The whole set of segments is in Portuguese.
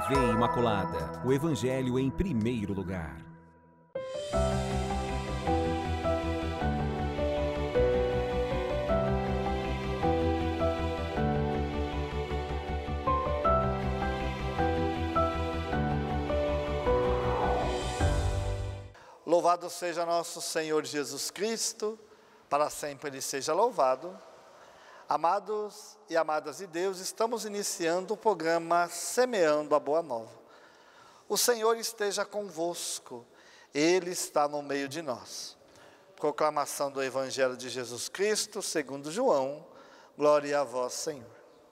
TV Imaculada, o Evangelho em primeiro lugar. Louvado seja nosso Senhor Jesus Cristo, para sempre Ele seja louvado. Amados e amadas de Deus, estamos iniciando o programa Semeando a Boa Nova. O Senhor esteja convosco, Ele está no meio de nós. Proclamação do Evangelho de Jesus Cristo, segundo João. Glória a vós, Senhor.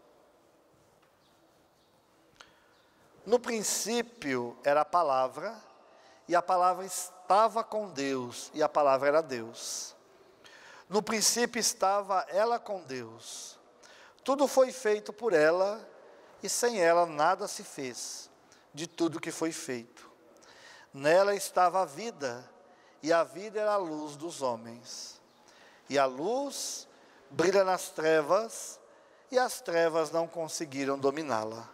No princípio era a palavra, e a palavra estava com Deus, e a palavra era Deus. No princípio estava ela com Deus. Tudo foi feito por ela, e sem ela nada se fez, de tudo que foi feito. Nela estava a vida, e a vida era a luz dos homens. E a luz brilha nas trevas, e as trevas não conseguiram dominá-la.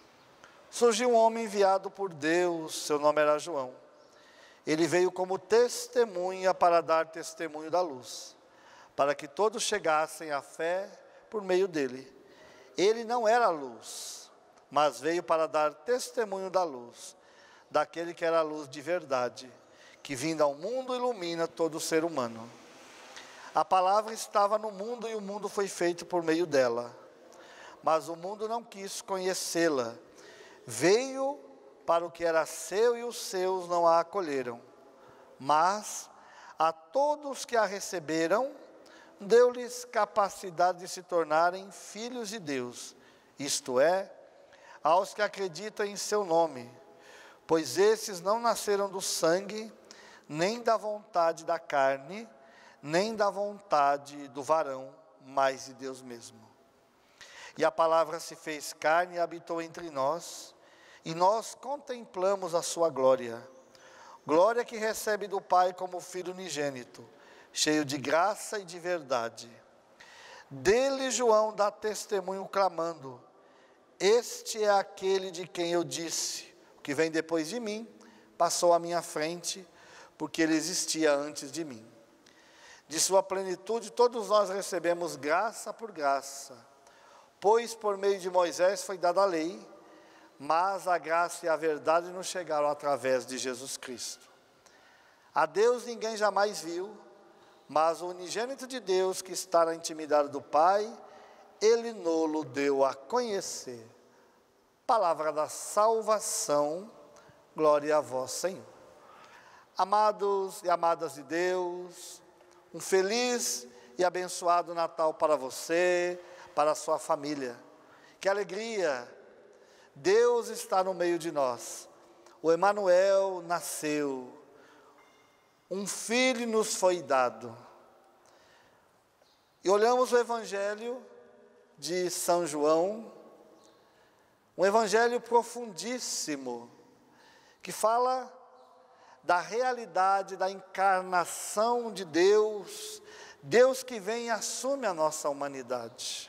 Surgiu um homem enviado por Deus, seu nome era João. Ele veio como testemunha para dar testemunho da luz, para que todos chegassem à fé por meio dele. Ele não era a luz, mas veio para dar testemunho da luz, daquele que era a luz de verdade, que vindo ao mundo ilumina todo ser humano. A palavra estava no mundo e o mundo foi feito por meio dela, mas o mundo não quis conhecê-la. Veio para o que era seu e os seus não a acolheram. Mas a todos que a receberam, deu-lhes capacidade de se tornarem filhos de Deus, isto é, aos que acreditam em seu nome, pois esses não nasceram do sangue, nem da vontade da carne, nem da vontade do varão, mas de Deus mesmo. E a palavra se fez carne e habitou entre nós, e nós contemplamos a sua glória, glória que recebe do Pai como Filho unigênito, cheio de graça e de verdade. Dele João dá testemunho clamando: este é aquele de quem eu disse, o que vem depois de mim, passou à minha frente, porque ele existia antes de mim. De sua plenitude todos nós recebemos graça por graça, pois por meio de Moisés foi dada a lei, mas a graça e a verdade nos chegaram através de Jesus Cristo. A Deus ninguém jamais viu, mas o unigênito de Deus, que está na intimidade do Pai, Ele nos deu a conhecer. Palavra da salvação, glória a vós, Senhor. Amados e amadas de Deus, um feliz e abençoado Natal para você, para a sua família. Que alegria! Deus está no meio de nós. O Emanuel nasceu. Um filho nos foi dado. E olhamos o Evangelho de São João, um Evangelho profundíssimo, que fala da realidade da encarnação de Deus, Deus que vem e assume a nossa humanidade.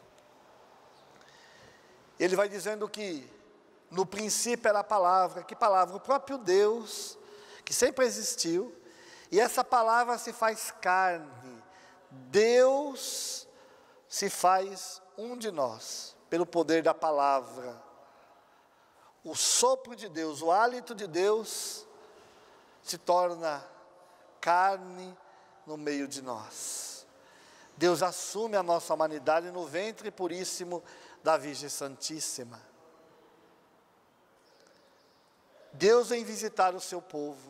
Ele vai dizendo que no princípio era a palavra. Que palavra? O próprio Deus, que sempre existiu, e essa palavra se faz carne. Deus se faz um de nós, pelo poder da palavra. O sopro de Deus, o hálito de Deus, se torna carne no meio de nós. Deus assume a nossa humanidade no ventre puríssimo da Virgem Santíssima. Deus vem visitar o seu povo.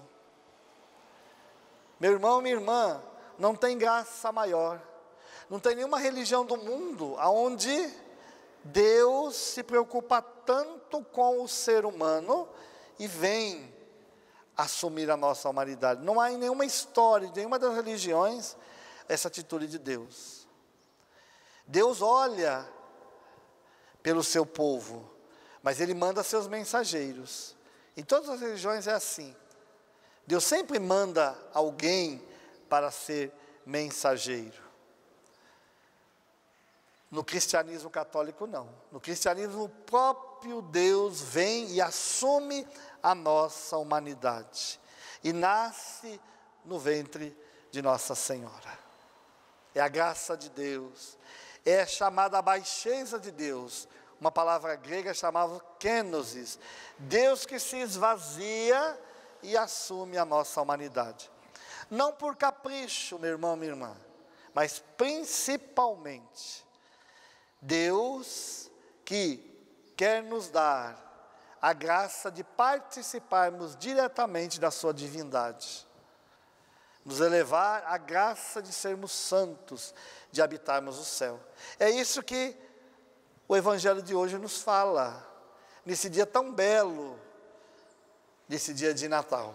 Meu irmão, minha irmã, não tem graça maior. Não tem nenhuma religião do mundo onde Deus se preocupa tanto com o ser humano e vem assumir a nossa humanidade. Não há em nenhuma história, de nenhuma das religiões, essa atitude de Deus. Deus olha pelo seu povo, mas Ele manda seus mensageiros. Em todas as religiões é assim. Deus sempre manda alguém para ser mensageiro. No cristianismo católico, não. No cristianismo, o próprio Deus vem e assume a nossa humanidade. E nasce no ventre de Nossa Senhora. É a graça de Deus. É chamada a baixeza de Deus. Uma palavra grega chamada kenosis. Deus que se esvazia e assume a nossa humanidade. Não por capricho, meu irmão, minha irmã, mas principalmente Deus que quer nos dar a graça de participarmos diretamente da sua divindade. Nos elevar à graça de sermos santos, de habitarmos o céu. É isso que o Evangelho de hoje nos fala, nesse dia tão belo, nesse dia de Natal.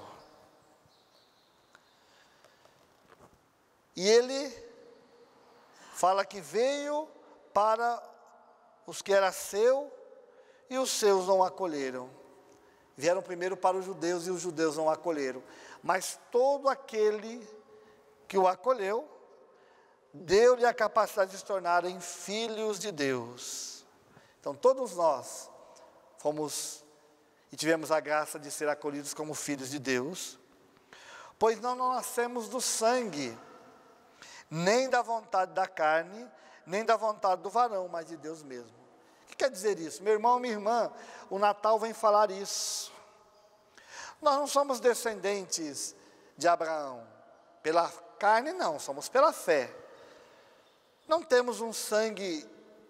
E ele fala que veio para os que era seu e os seus não acolheram. Vieram primeiro para os judeus e os judeus não acolheram. Mas todo aquele que o acolheu, deu-lhe a capacidade de se tornarem filhos de Deus. Então todos nós fomos e tivemos a graça de ser acolhidos como filhos de Deus, pois não nascemos do sangue, nem da vontade da carne, nem da vontade do varão, mas de Deus mesmo. O que quer dizer isso? Meu irmão, minha irmã, o Natal vem falar isso. Nós não somos descendentes de Abraão, pela carne não, somos pela fé. Não temos um sangue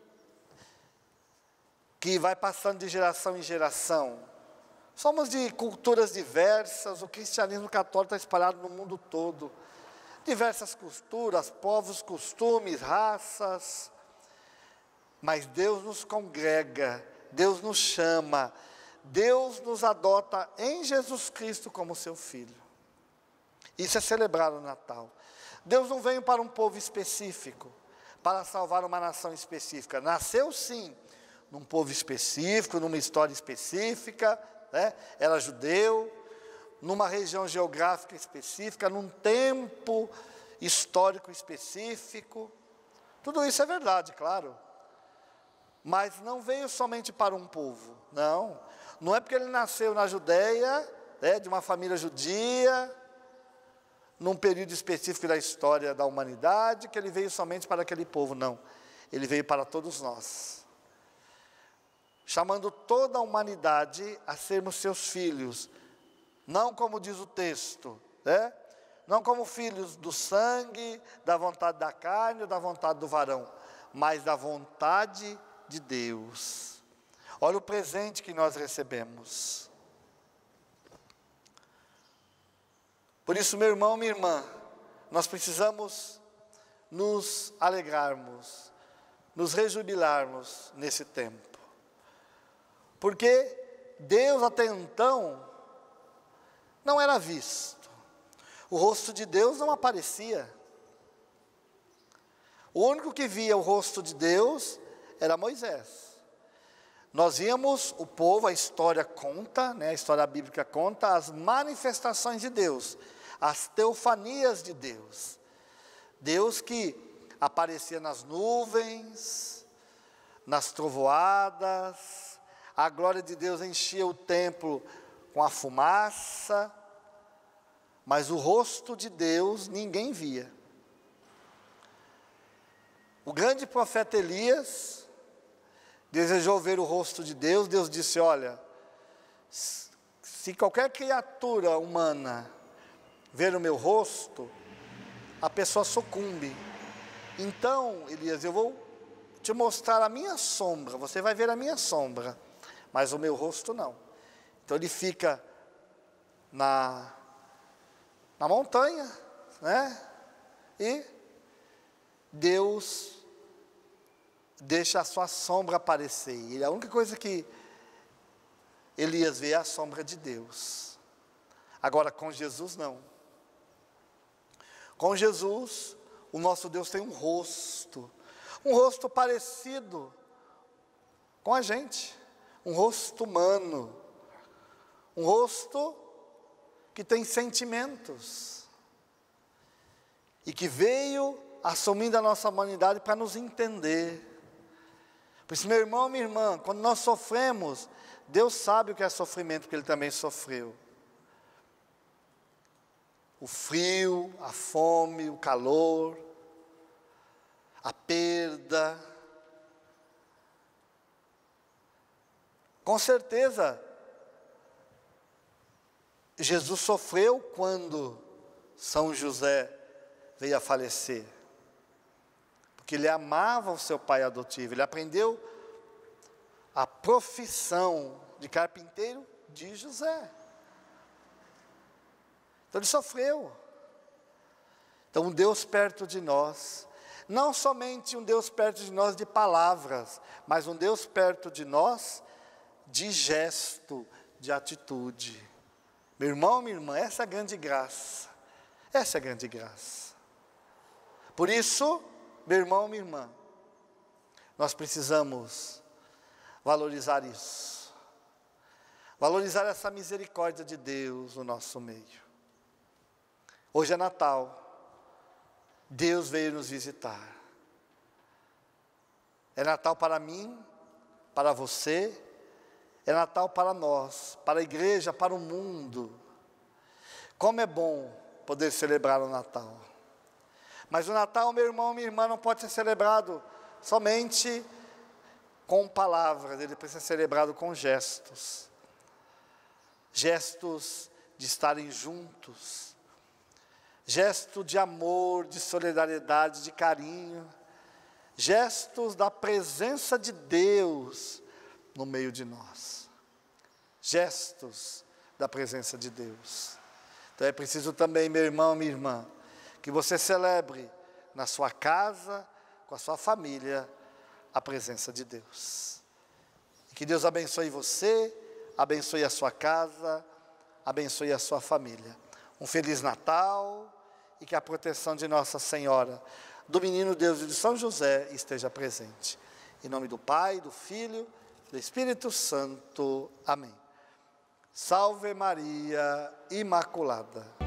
que vai passando de geração em geração. Somos de culturas diversas, o cristianismo católico está espalhado no mundo todo. Diversas culturas, povos, costumes, raças. Mas Deus nos congrega, Deus nos chama, Deus nos adota em Jesus Cristo como seu Filho. Isso é celebrar o Natal. Deus não veio para um povo específico, para salvar uma nação específica. Nasceu sim, num povo específico, numa história específica, né? Era judeu, numa região geográfica específica, num tempo histórico específico. Tudo isso é verdade, claro. Mas não veio somente para um povo, não. Não é porque ele nasceu na Judéia, né, de uma família judia, num período específico da história da humanidade, que ele veio somente para aquele povo, não. Ele veio para todos nós, chamando toda a humanidade a sermos seus filhos, não como diz o texto, né? Não como filhos do sangue, da vontade da carne ou da vontade do varão, mas da vontade de Deus. Olha o presente que nós recebemos. Por isso, meu irmão, minha irmã, nós precisamos nos alegrarmos, nos rejubilarmos nesse tempo. Porque Deus até então não era visto. O rosto de Deus não aparecia. O único que via o rosto de Deus era Moisés. Nós víamos o povo, a história conta, né, a história bíblica conta as manifestações de Deus, as teofanias de Deus. Deus que aparecia nas nuvens, nas trovoadas, a glória de Deus enchia o templo com a fumaça, mas o rosto de Deus ninguém via. O grande profeta Elias desejou ver o rosto de Deus. Deus disse: olha, se qualquer criatura humana ver o meu rosto, a pessoa sucumbe. Então, Elias, eu vou te mostrar a minha sombra, você vai ver a minha sombra, mas o meu rosto não. Então ele fica na montanha, né? E Deus deixa a sua sombra aparecer. E a única coisa que Elias vê é a sombra de Deus. Agora, com Jesus, não. Com Jesus, o nosso Deus tem um rosto parecido com a gente, um rosto humano, um rosto que tem sentimentos, e que veio assumindo a nossa humanidade para nos entender, Por isso, meu irmão, minha irmã, quando nós sofremos, Deus sabe o que é sofrimento, porque Ele também sofreu. O frio, a fome, o calor, a perda. Com certeza, Jesus sofreu quando São José veio a falecer. Porque ele amava o seu pai adotivo, ele aprendeu a profissão de carpinteiro de José. Então ele sofreu. Então um Deus perto de nós, não somente um Deus perto de nós de palavras, mas um Deus perto de nós de gesto, de atitude. Meu irmão, minha irmã, essa é a grande graça. Essa é a grande graça. Por isso, meu irmão, minha irmã, nós precisamos valorizar isso. Valorizar essa misericórdia de Deus no nosso meio. Hoje é Natal. Deus veio nos visitar. É Natal para mim, para você, é Natal para nós, para a igreja, para o mundo. Como é bom poder celebrar o Natal. Mas o Natal, meu irmão, minha irmã, não pode ser celebrado somente com palavras, ele precisa ser celebrado com gestos. Gestos de estarem juntos. Gesto de amor, de solidariedade, de carinho. Gestos da presença de Deus no meio de nós. Gestos da presença de Deus. Então é preciso também, meu irmão, minha irmã, que você celebre na sua casa, com a sua família, a presença de Deus. Que Deus abençoe você, abençoe a sua casa, abençoe a sua família. Um Feliz Natal e que a proteção de Nossa Senhora, do Menino Deus e de São José esteja presente. Em nome do Pai, do Filho, do Espírito Santo. Amém. Salve Maria Imaculada.